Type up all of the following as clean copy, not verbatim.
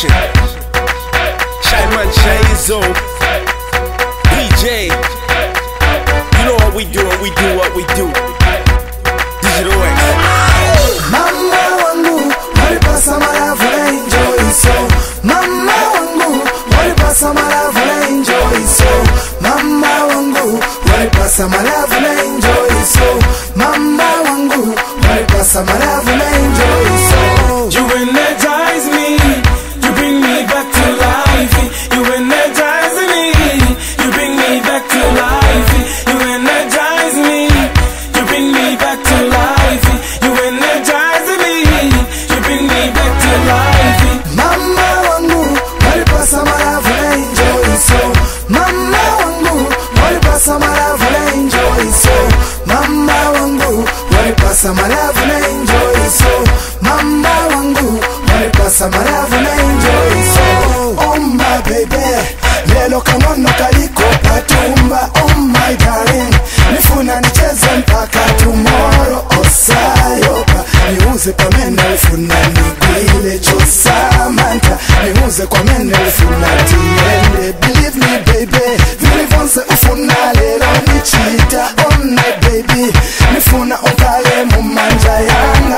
Production. Chaiman Chaizo, PJ. You know what we do, and we do what we do. Digital X. Mama wangu, walipasa malavu na enjoy so. Mama wangu, walipasa malavu na enjoy so. Mama wangu, walipasa malavu na enjoy so. Mama wangu, walipasa malavu na enjoy so. You energize me, you bring me back to life. You energize me, you bring me back to life. You energize me, you bring me back to life. You energize me, you bring me back to life. Mama wangu, walipasa malavu na enjoy so. Mama wangu, walipasa malavu na enjoy so. Mama wangu, walipasa malavu na enjoy so. Mama wangu, walipasa malavu na enjoy so. Oh my baby, lelo kanono kaliko patumba. Oh my darling, nifuna nicheze mpaka tomorrow. Osayoka, niuze kwa mene ufuna niguile chosa manta. Niuze kwa mene ufuna tiende. Believe me baby, vilivonse ufuna lelo nichita. Oh my baby, nifuna ukale mumanja yanga.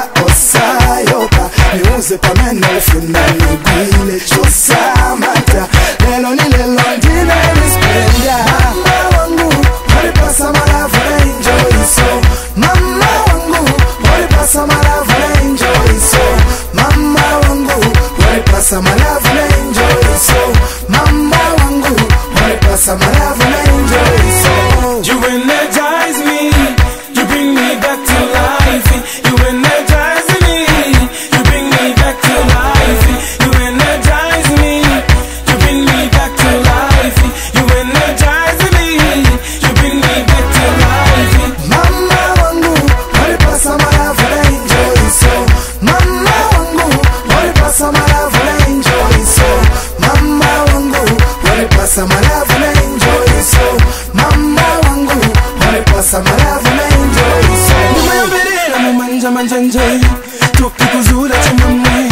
Osayoka, niuze kwa mene ufuna niguile chosa manta. Lelo ni lelo ndine nispenda. Mama wangu, walipasa malavu na enjoy so. Mama wangu, walipasa malavu na enjoy so. Mama wangu, walipasa malavu na enjoy so. Mama wangu, walipasa malavu na enjoy so. You energize me, you bring me back to life. You energize me, you bring me back to life. You energize me, you bring me back to life. You energize me, you bring me back to life. Mama wangu, walipasa malavu na enjoy so. Mama wangu, walipasa malavu na enjoy so. Mama wangu, walipasa malavu na enjoy so. Mama wangu, walipasa malavu na enjoy so. Mumayambirira mumanja manjanje, tukikuzula chimamwe.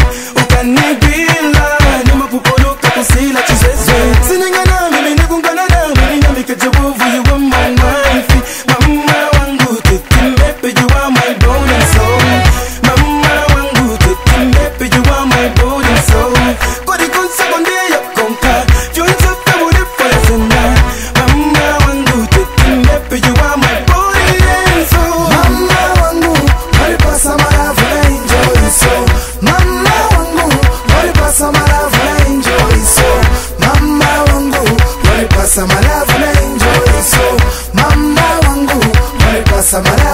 Ukanibila, nimapupuluka kusila chizeze. Siningana mimi nikungana na mimi nyambika jabuvu, you are my wife. Mama wangu tetimbepe, you are my bone and soul. Mama wangu tetimbepe, you are my bone and soul. Kodi konsa konde ya konka, fyonza kaburi faya senda. Mama wangu tetimbepe, you are my body and soul. Mama wangu, walipasa malavu na enjoy so. Mama wangu, walipasa malavu na enjoy so. Mama wangu, walipasa malavu na enjoy so. Mama wangu, walipasa malavu